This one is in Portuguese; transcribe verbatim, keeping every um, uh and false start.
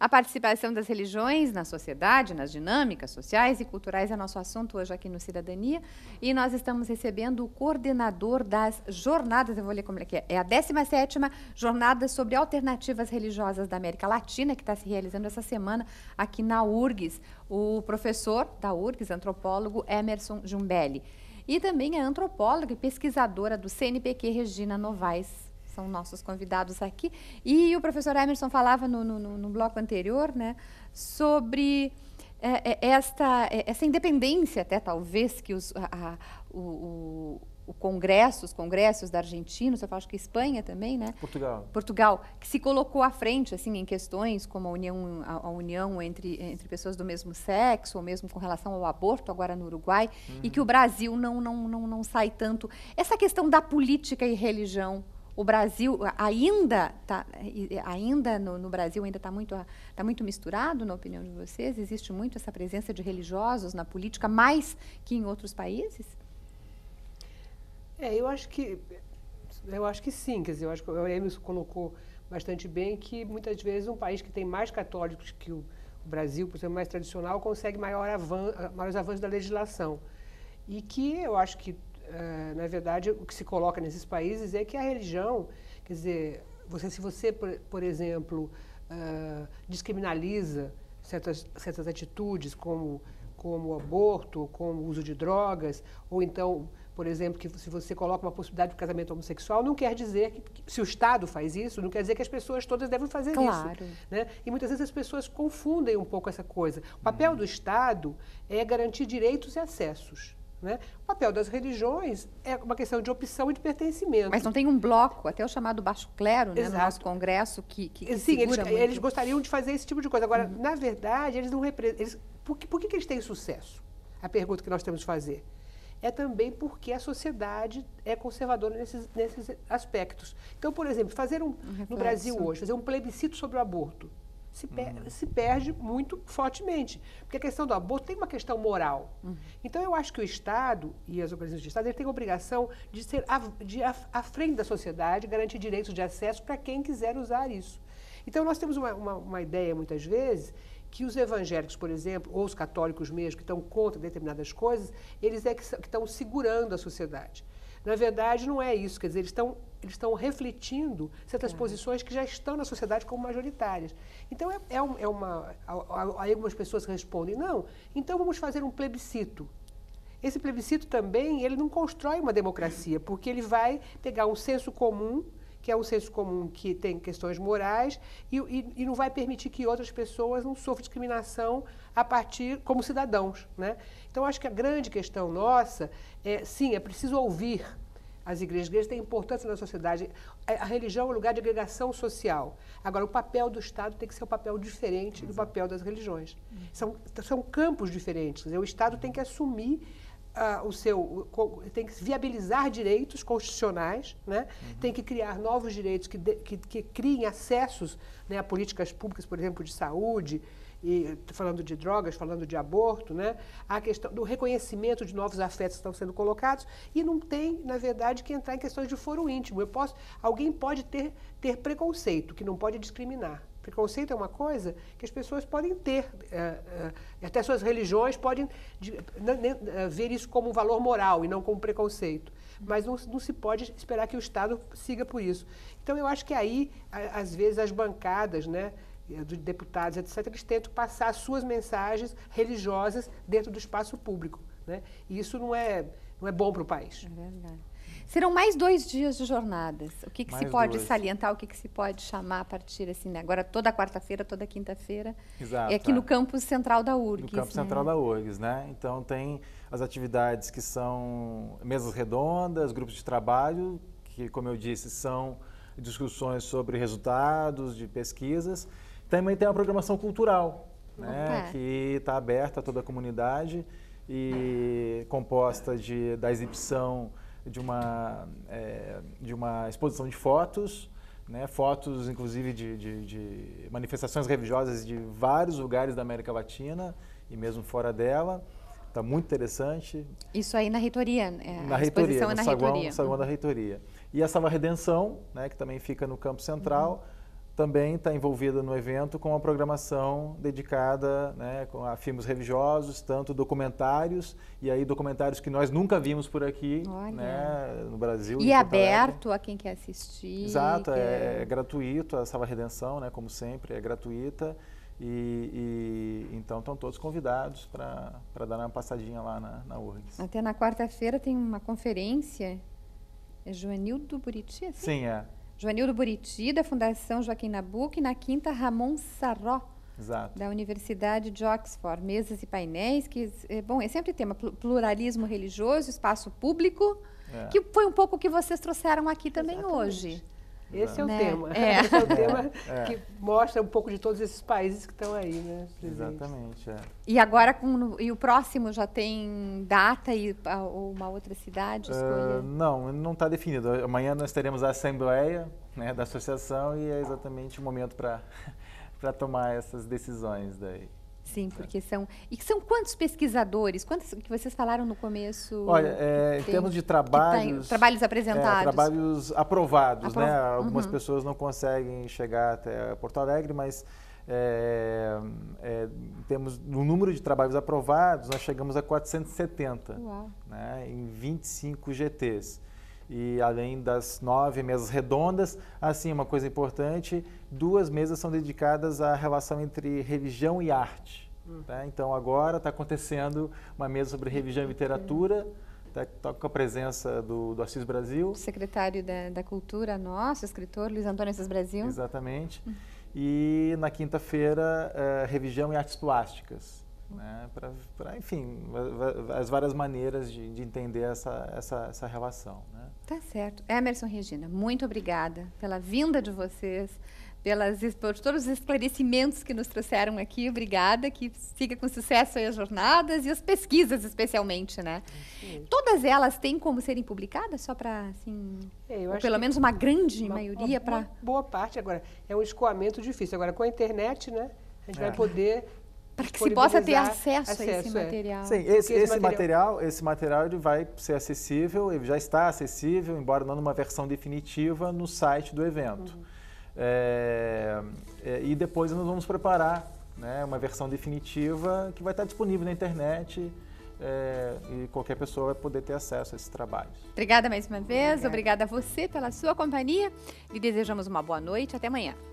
A participação das religiões na sociedade, nas dinâmicas sociais e culturais é nosso assunto hoje aqui no Cidadania. E nós estamos recebendo o coordenador das jornadas, eu vou ler como é que é, é a décima sétima Jornada sobre Alternativas Religiosas da América Latina, que está se realizando essa semana aqui na U R G S, o professor da U R G S, antropólogo Emerson Jumbelli. E também é antropóloga e pesquisadora do C N P q, Regina Novaes. São nossos convidados aqui. E o professor Emerson falava no, no, no bloco anterior, né, sobre é, esta, essa independência, até talvez, que os, a, a, o, o Congresso, os congressos da Argentina, eu acho que Espanha também, né? Portugal. Portugal, que se colocou à frente assim, em questões como a união, a, a união entre, entre pessoas do mesmo sexo, ou mesmo com relação ao aborto, agora no Uruguai, uhum. e que o Brasil não, não, não, não sai tanto. Essa questão da política e religião, o Brasil ainda tá, ainda no, no Brasil ainda está muito, tá muito misturado, na opinião de vocês? Existe muito essa presença de religiosos na política, mais que em outros países? É, eu acho que eu acho que sim, quer dizer, eu acho que o Emerson colocou bastante bem que muitas vezes um país que tem mais católicos que o, o Brasil, por ser mais tradicional, consegue maior avan, maiores avanços da legislação. E que eu acho que Uh, na verdade, o que se coloca nesses países é que a religião, quer dizer, você, se você, por, por exemplo, uh, descriminaliza certas, certas atitudes como, como o aborto, como o uso de drogas, ou então, por exemplo, que se você coloca uma possibilidade de casamento homossexual, não quer dizer que, que se o Estado faz isso, não quer dizer que as pessoas todas devem fazer claro. isso. Né? E muitas vezes as pessoas confundem um pouco essa coisa. O papel do Estado é garantir direitos e acessos. Né? O papel das religiões é uma questão de opção e de pertencimento. Mas não tem um bloco, até o chamado baixo clero, né, no nosso Congresso, que, que, que Sim, eles, muito. eles gostariam de fazer esse tipo de coisa. Agora, uhum. na verdade, eles não representam... Por, que, por que eles têm sucesso? A pergunta que nós temos que fazer. É também porque a sociedade é conservadora nesses, nesses aspectos. Então, por exemplo, fazer um, um no Brasil hoje, fazer um plebiscito sobre o aborto, Se, per uhum. se perde muito fortemente. Porque a questão do aborto tem uma questão moral. Uhum. Então, eu acho que o Estado e as organizações de Estado ele têm a obrigação de ser à, de, à, à frente da sociedade, garantir direitos de acesso para quem quiser usar isso. Então, nós temos uma, uma, uma ideia, muitas vezes, que os evangélicos, por exemplo, ou os católicos mesmo, que estão contra determinadas coisas, eles é que, que estão segurando a sociedade. Na verdade, não é isso. Quer dizer, eles estão, eles estão refletindo certas é. posições que já estão na sociedade como majoritárias. Então, é, é, um, é uma... Aí algumas pessoas respondem, não, então vamos fazer um plebiscito. Esse plebiscito também, ele não constrói uma democracia, porque ele vai pegar um senso comum, que é um senso comum que tem questões morais, e, e, e não vai permitir que outras pessoas não sofram discriminação a partir como cidadãos, né? Então, acho que a grande questão nossa é, sim, é preciso ouvir as igrejas. As igrejas têm importância na sociedade. A, a religião é um lugar de agregação social. Agora, o papel do Estado tem que ser um papel diferente do papel das religiões. São, são campos diferentes. Quer dizer, o Estado tem que assumir Uh, o seu, o, tem que viabilizar direitos constitucionais, né? Uhum. Tem que criar novos direitos que, de, que, que criem acessos, né, a políticas públicas, por exemplo, de saúde, e, falando de drogas, falando de aborto, né? A questão do reconhecimento de novos afetos que estão sendo colocados, e não tem, na verdade, que entrar em questões de foro íntimo. Eu posso, alguém pode ter, ter preconceito, que não pode discriminar. Preconceito é uma coisa que as pessoas podem ter, uh, uh, até suas religiões podem de, uh, ver isso como um valor moral e não como preconceito. Mas não, não se pode esperar que o Estado siga por isso. Então, eu acho que aí, a, às vezes, as bancadas, né, de deputados, etcétera, eles tentam passar as suas mensagens religiosas dentro do espaço público, né? E isso não é, não é bom para o país. É verdade. Serão mais dois dias de jornadas. O que, que se pode dois. salientar, o que, que se pode chamar a partir, assim, né? Agora toda quarta-feira, toda quinta-feira. Exato. É aqui é. no campus central da U R G S. No campus né? central da U R G S, né? Então tem as atividades que são mesas redondas, grupos de trabalho, que, como eu disse, são discussões sobre resultados de pesquisas. Também tem uma programação cultural, né? É. Que está aberta a toda a comunidade e composta de, da exibição de uma, é, de uma exposição de fotos, né, fotos inclusive de, de, de manifestações religiosas de vários lugares da América Latina e mesmo fora dela. Está muito interessante. Isso aí na reitoria? É, na a reitoria, exposição no é na saguão, reitoria. no saguão uhum. da reitoria. E a Sala Redenção, né, que também fica no Campo Central, também está envolvida no evento com uma programação dedicada, né, com a filmes religiosos, tanto documentários, e aí documentários que nós nunca vimos por aqui, né, no Brasil. E é aberto a quem quer assistir. Exato, quer... é, é gratuito, a Salva Redenção, né, como sempre, é gratuita. E, e então estão todos convidados para dar uma passadinha lá na, na U R G S. Até na quarta-feira tem uma conferência, é Joanildo Buriti, assim? Sim, é. Joanildo Buriti, da Fundação Joaquim Nabuco, e na quinta, Ramon Sarró, Exato. da Universidade de Oxford. Mesas e painéis, que, é, bom, é sempre tema, pluralismo religioso, espaço público, é. que foi um pouco o que vocês trouxeram aqui também Exatamente. Hoje. Esse é o né? tema. É. Esse é o tema é. que mostra um pouco de todos esses países que estão aí, né? Presentes. Exatamente. É. E agora, com, e o próximo já tem data e ou uma outra cidade escolher? Uh, não, não está definido. Amanhã nós teremos a assembleia, né, da associação e é exatamente o momento para para tomar essas decisões daí. Sim, porque são... E são quantos pesquisadores? Quantos que vocês falaram no começo? Olha, é, em termos de trabalhos... Tá, trabalhos apresentados. É, trabalhos aprovados, Apro... né? Algumas uhum. pessoas não conseguem chegar até Porto Alegre, mas é, é, temos, no número de trabalhos aprovados, nós chegamos a quatrocentos e setenta, né, em vinte e cinco G Ts. E além das nove mesas redondas, assim, uma coisa importante, duas mesas são dedicadas à relação entre religião e arte. Hum. Tá? Então agora está acontecendo uma mesa sobre religião e literatura, tá, tá com a presença do, do Assis Brasil. O secretário da, da Cultura nosso, escritor Luiz Antônio Assis Brasil. Exatamente. Hum. E na quinta-feira, uh, religião e artes plásticas. Né, para, enfim, as várias maneiras de, de entender essa, essa, essa relação. Né? Tá certo. Emerson, Regina, muito obrigada pela vinda de vocês, pelas, por todos os esclarecimentos que nos trouxeram aqui. Obrigada, que siga com sucesso aí as jornadas e as pesquisas, especialmente, né? Sim. Todas elas têm como serem publicadas, só para, assim, é, ou pelo menos uma grande uma, maioria para... Boa, boa parte, agora, é um escoamento difícil. Agora, com a internet, né, a gente é. vai poder... Para que se possa ter acesso, acesso a esse é. material. Sim, esse, esse, esse material, material, esse material ele vai ser acessível, ele já está acessível, embora não numa versão definitiva, no site do evento. Uhum. É, é, e depois nós vamos preparar, né, uma versão definitiva que vai estar disponível na internet é, e qualquer pessoa vai poder ter acesso a esses trabalhos. Obrigada mais uma vez, obrigada, obrigada a você pela sua companhia e desejamos uma boa noite, até amanhã.